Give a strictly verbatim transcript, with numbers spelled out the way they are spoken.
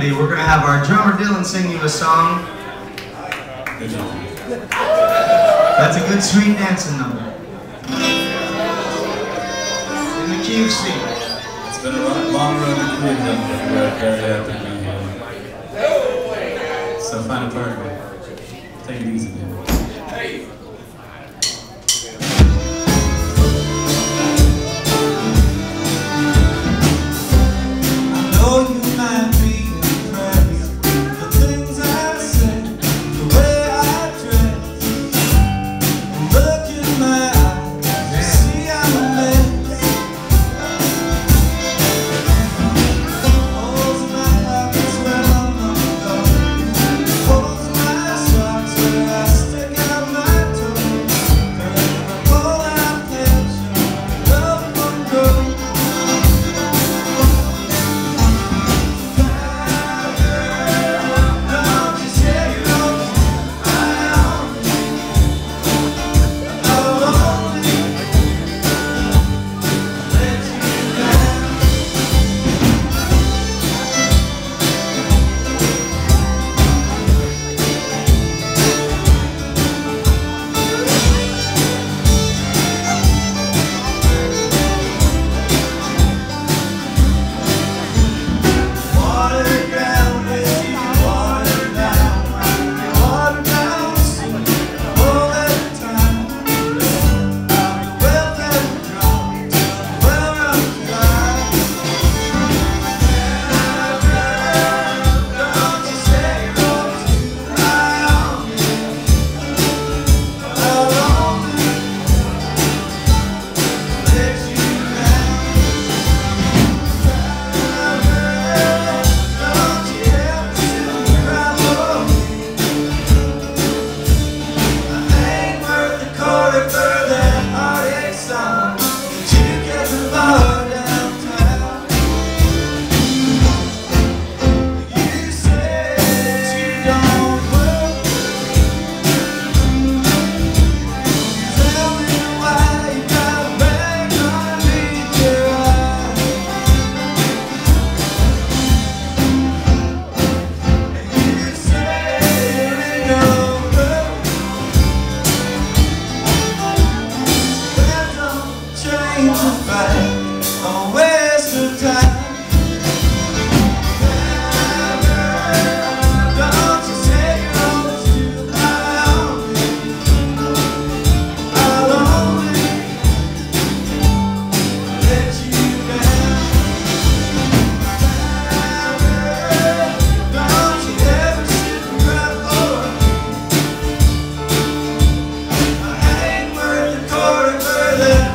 secondly, we're going to have our drummer Dylan sing you a song. That's a good sweet dancing number. In the key of C. It's been a long, long road to Cleveland, but we're very happy to be here. So find a partner. Take it easy, man. Hey. I know you might be impressed with the things I say, the way I dress. Look in my eyes, you see I'm a mess. Holes in my habits where I'm not going. Holes in my socks where I stick out my toe. Girl, I pull out tension, love won't go. Don't you say you don't, I only, I'll only let you down. Water down with you, water down, water down, see all that time. I'll be well and drunk till well I'm dry. Don't you say you're wrong too, I only, I'll only let you down. Don't you ever sit and cry for me. I ain't worth the quarter for that heartache song that you get the bar downtown. You said you don't work. Tell me why you got back underneath your eyes. You said it ain't over. Well, don't change the fight, don't waste your time. Don't you say you're wrong too, I only, I'll only let you down. Don't you ever sit and cry for me. I ain't worth a quarter for that